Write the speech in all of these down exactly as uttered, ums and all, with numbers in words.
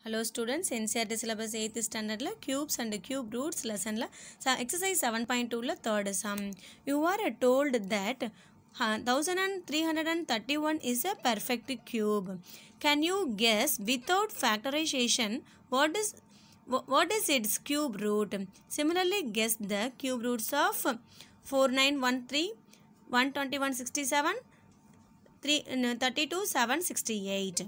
Hello students, N C E R T syllabus eighth standard la cubes and cube roots lesson la exercise seven point two la third sum. You are told that one thousand three hundred thirty-one is a perfect cube. Can you guess without factorization what is what is its cube root? Similarly, guess the cube roots of four nine one three, one twenty-one sixty-seven, thirty-two seven sixty-eight.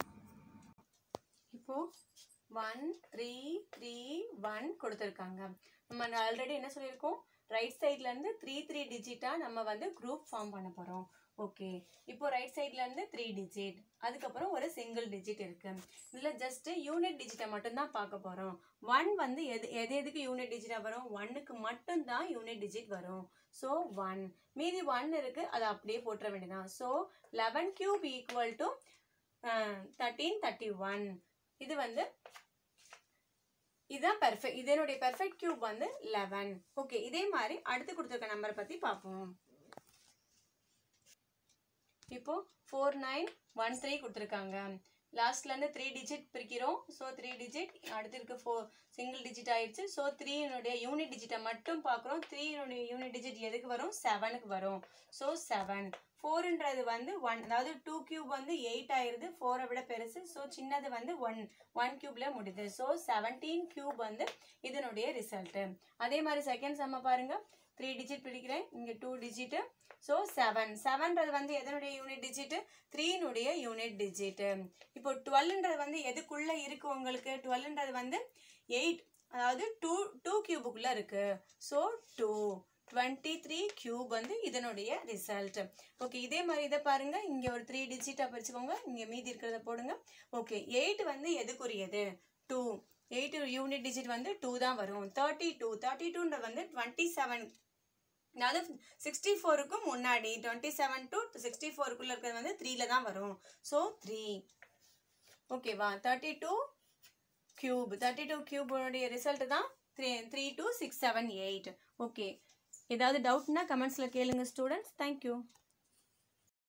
இப்போ one three three one கொடுத்திருக்காங்க. நம்ம already என்ன சொல்லிருக்கோம், right சைடுல இருந்து three three டிஜிட்டா நம்ம வந்து group form பண்ண போறோம். ஓகே, இப்போ ரைட் சைடுல இருந்து three டிஜிட், அதுக்கு அப்புறம் ஒரு சிங்கிள் டிஜிட் இருக்கு. இதுல ஜஸ்ட் யூனிட் டிஜிட்டை மட்டும் தான் பார்க்க போறோம். one வந்து எது எது எதுக்கு யூனிட் டிஜிட்டா வரும், ஒன்னுக்கு மட்டும் தான் யூனிட் டிஜிட் வரும். சோ one, மீதி one இருக்கு, அதை அப்படியே போட்ற வேண்டியதான். So eleven cube equal to thirteen thirty-one. இது வந்து இதான் பெர்ஃபெக்ட், இதனுடைய பெர்ஃபெக்ட் கியூப் வந்து eleven. ஓகே, இதே மாதிரி அடுத்து கொடுத்திருக்க நம்பர் பத்தி பாப்போம். இப்போ four nine one three கொடுத்திருக்காங்க. லாஸ்ட்ல இருந்து three டிஜிட் பிரிக்கிறோம். சோ three டிஜிட், அடுத்து இருக்க four சிங்கிள் டிஜிட் ஆயிடுச்சு. சோ three னுடைய யூனிட் டிஜிட்டை மட்டும் பார்க்கறோம். three னுடைய யூனிட் டிஜிட் எதுக்கு வரும், seven க்கு வரும். So seven. four ன்றது வந்து one, அதாவது two கியூப் வந்து eight ஆயிருது, four விட பெருசு. சோ சின்னது வந்து one, one கியூப்ல முடியுது. சோ seventeen கியூப் வந்து இதனுடைய ரிசல்ட். அதே மாதிரி செகண்ட் சம்ம பாருங்க, three டிஜிட் பிடிக்கிறேன், இங்க two digit. So seven, seven ன்றது வந்து எதனுடைய யூனிட் டிஜிட், three னுடைய யூனிட் டிஜிட். இப்போ twelve ன்றது வந்து எதுக்குள்ள இருக்கு உங்களுக்கு, twelve ன்றது வந்து eight, அதாவது two two கியூபுக்குள்ள இருக்கு. சோ two, twenty-three கியூப் வந்து இதனுடைய ரிசல்ட். ஓகே, இதே மாதிரி இதை பாருங்க, இங்க ஒரு three டிஜிட்டா பிரிச்சுக்கோங்க, இங்க மீதி இருக்கிறத போடுங்க. ஓகே, eight வந்து எதுக்குரியது, two, eight யூனிட் டிஜிட் வந்து two தான் வரும். thirty-two, thirty-two ன்றது வந்து twenty-seven, அதாவது sixty-four க்கு முன்னாடி twenty-seven to sixty-four குள்ள இருக்கிறது வந்து three ல தான் வரும். So three. ஓகேவா, thirty-two கியூப், thirty-two கியூப் உடைய ரிசல்ட் தான் three two six seven eight. ஓகே, ஏதாவது டவுட்னா கமெண்ட்ஸ்ல கேளுங்க ஸ்டூடெண்ட்ஸ். தேங்க்யூ.